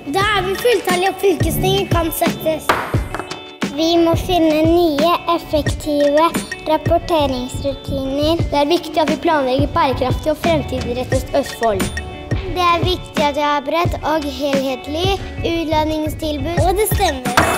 Da vi fulltallige og fylkestinget kan settes. Vi må finne nye, effektive rapporteringsrutiner. Det viktig at vi planlegger bærekraftig og fremtidsrettet Østfold. Det viktig at vi har bredt og helhetlig utdanningstilbud. Og det stemmer.